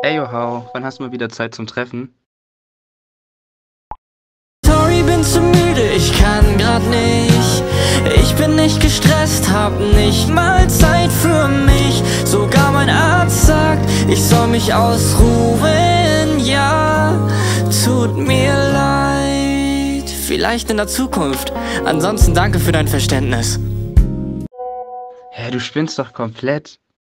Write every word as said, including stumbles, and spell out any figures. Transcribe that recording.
Hey Johau, wann hast du mal wieder Zeit zum Treffen? Sorry, bin zu müde, ich kann grad nicht. Ich bin nicht gestresst, hab nicht mal Zeit für mich. Sogar mein Arzt sagt, ich soll mich ausruhen. Ja, tut mir leid. Vielleicht in der Zukunft. Ansonsten danke für dein Verständnis. Hä, du spinnst doch komplett.